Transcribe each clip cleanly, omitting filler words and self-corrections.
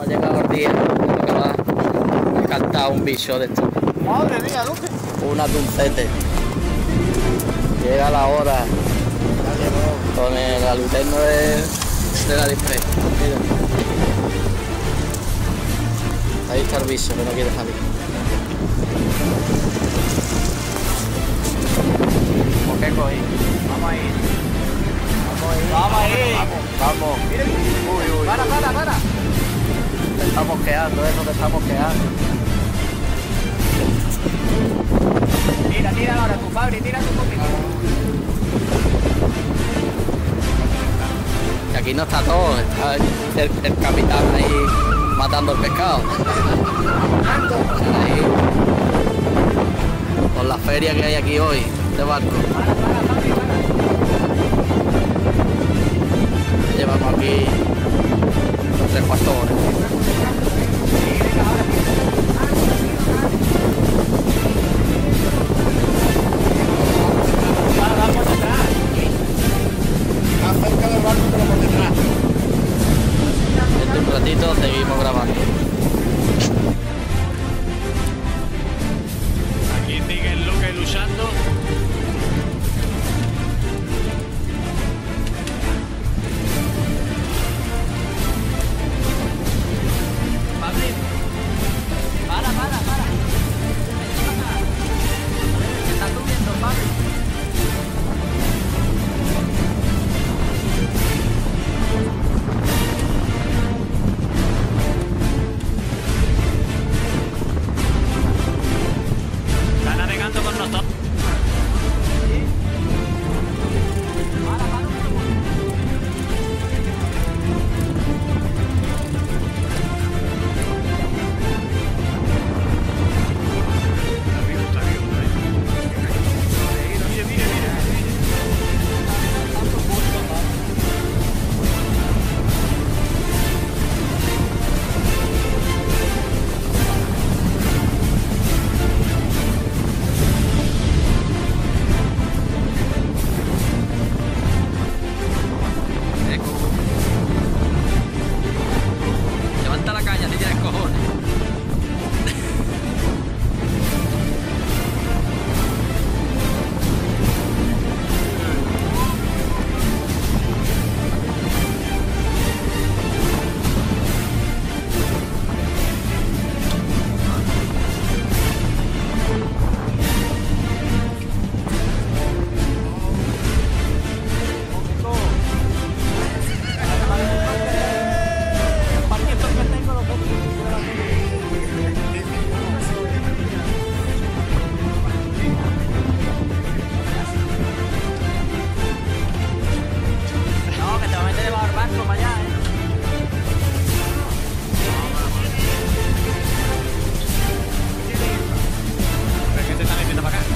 ha llegado el día de que va a cantar un bicho de esto. Madre mía, Luque. Una tuncete. Llega la hora. Con el aluterno de la display. Mira. Ahí está el bicho que no quiere salir. ¿Por qué cogí? Vamos a ir. Vamos a ir. Vamos. Mira, Uy, uy. para. Te estamos quedando, eso te estamos quedando. Tira ahora tu Fabri, tira tu poquito. Y aquí no está todo, está el capitán ahí matando el pescado. Ahí, con la feria que hay aquí hoy de barco. Llevamos aquí 3-4 horas. Acerca del barco, pero por detrás. Dentro de un ratito seguimos grabando. Aquí sigue el Luque luchando. Fabri, para. ¿Qué estás subiendo, Fabri? Está navegando con nosotros. Está vivo. Mira. Levanta la caña si tienes cojones. No, que te va a meter debajo del barco para allá, ¿Pero qué te están metiendo para acá?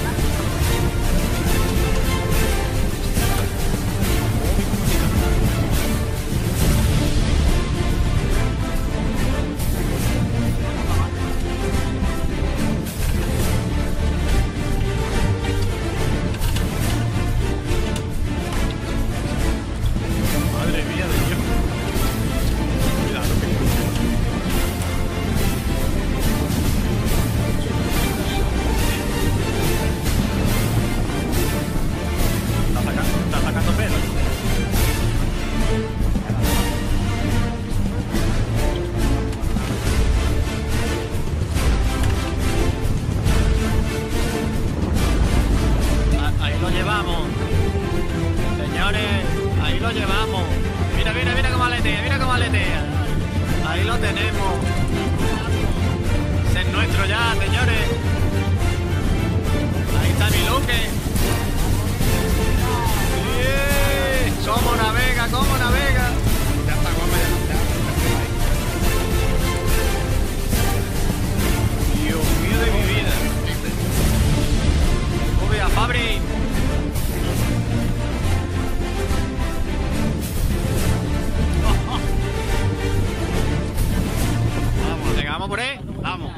Madre mía de Dios. Cuidado, está sacando pelo. Ahí lo llevamos. Señores, ahí lo llevamos. Mira cómo aletea. Ahí lo tenemos. Ese es nuestro ya, señores. Ahí está mi Luque. ¡Sí! ¿Cómo navega? Ya está guapa, ya. Dios mío de mi vida. ¡Sube a Fabri! Vamos, llegamos por ahí. Vamos.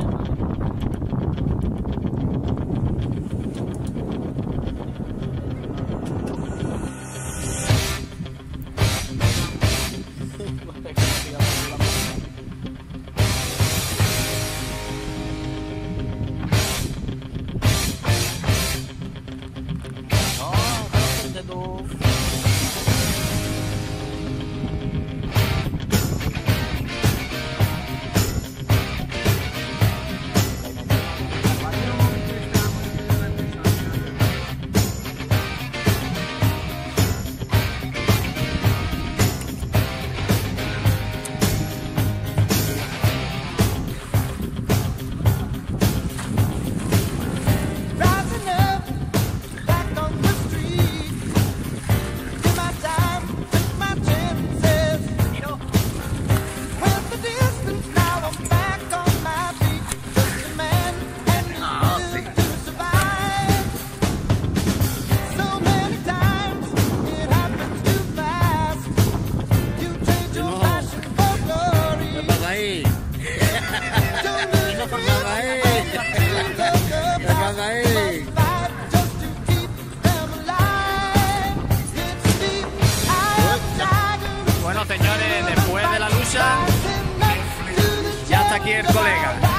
señores, después de la lucha, ya está aquí el colega.